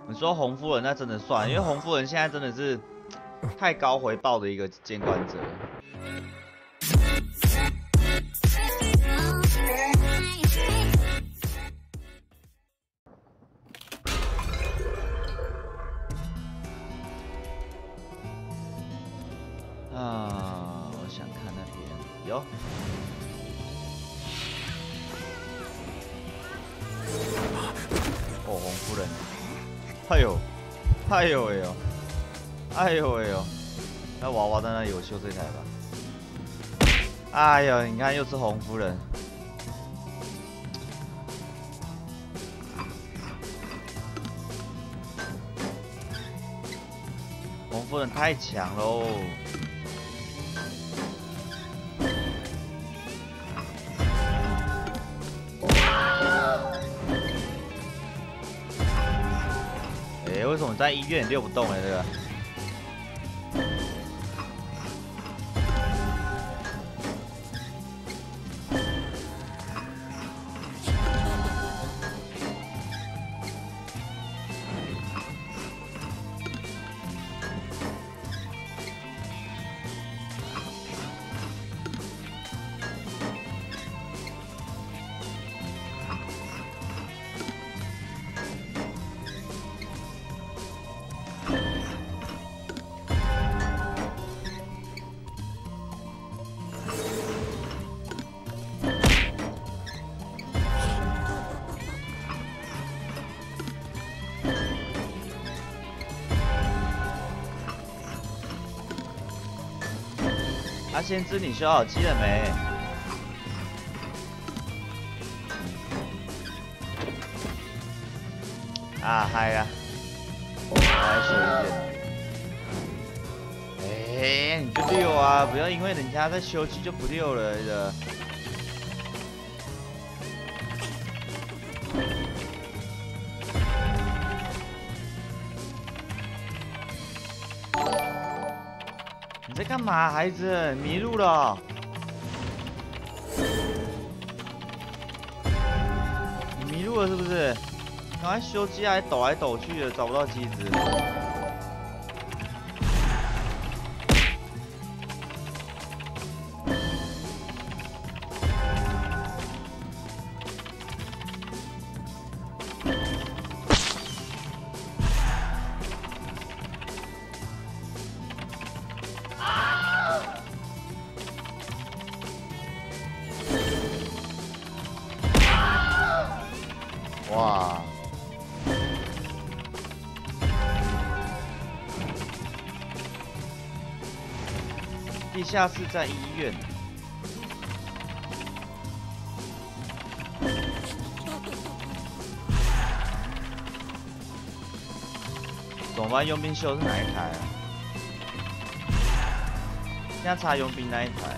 你说红夫人那真的算，因为红夫人现在真的是太高回报的一个监管者。啊，我想看那边有。哦，红夫人，哎呦，哎呦喂呦，哎呦喂呦，那娃娃在那里有修这台吧？哎呦，你看又是红夫人。红夫人太强喽！哎，为什么在医院溜不动呢？这个？啊，先知你修好机了没？啊，嗨呀！我来修一点。哎，你就溜啊，不要因为人家在修机就不溜了的。你在干嘛，孩子？迷路了哦？你迷路了是不是？赶快修机，还抖来抖去的，找不到机子。哇！地下室在医院。怎么办？佣兵秀是哪一台啊？现在查佣兵那一台。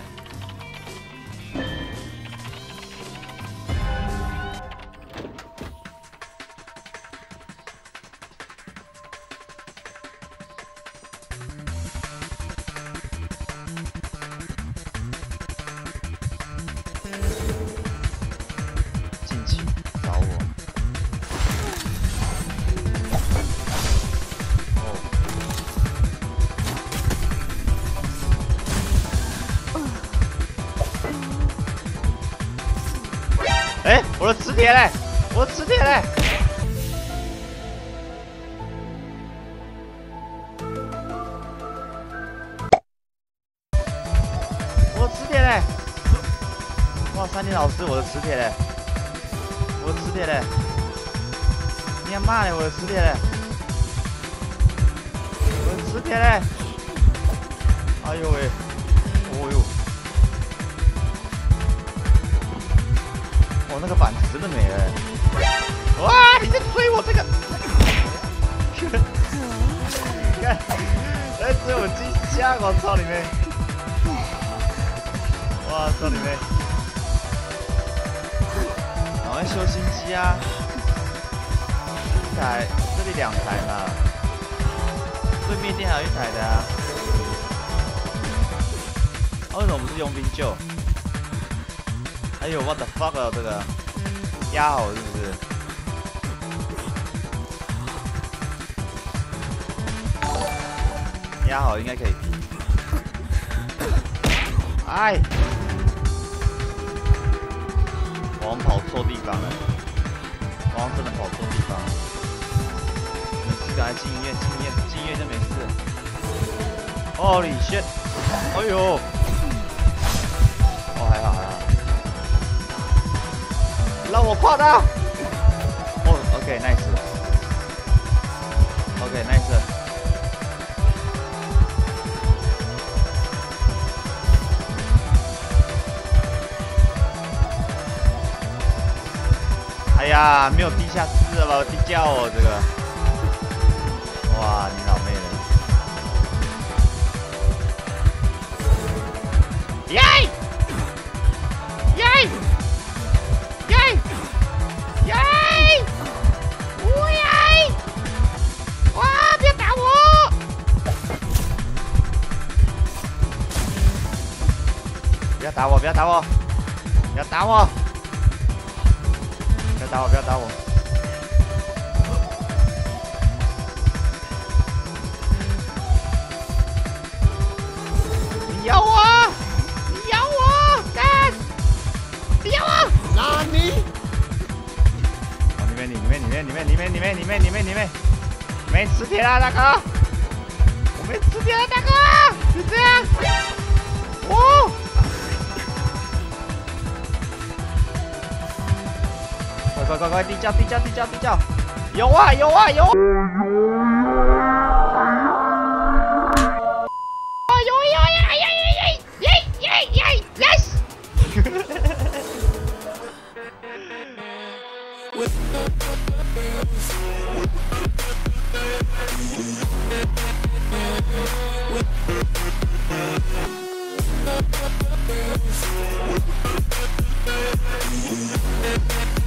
近期找我。哎，我的磁铁嘞！我的磁铁嘞！我的磁铁嘞！哇，3年老师，我的磁铁嘞！我的磁铁嘞！你要骂嘞！我的磁铁嘞！我的磁铁嘞！哎呦喂！哦呦！哦，那个板子真的没了！哇，你在追我这个！看，在追我机箱！我操你妹！哇，操你妹！赶快修新机啊！一台，这里2台嘛，对面店还有1台的啊。为什么不是佣兵救？哎呦 ，what the fuck 啊，这个压好是不是？ 压好应该可以。哎，我们跑错地方了，我们真的跑错地方了。没事，赶快进医院，进医院就没事。Holy shit！ 哎呦，哦还好。让我跨到。哦 ，OK，nice。OK，nice。哎呀，没有地下室了吧？地窖哦，这个。哇，你老妹了。耶！耶！耶！耶！我耶！哇！别打我！不要打我！不要打我！不要打我！不要打我！不要打我！你咬我！你咬我！干！你咬我！哪里？里面！没吃铁了，大哥！我没吃铁了，大哥！就这样。哦！快！地窖！有啊！Yes!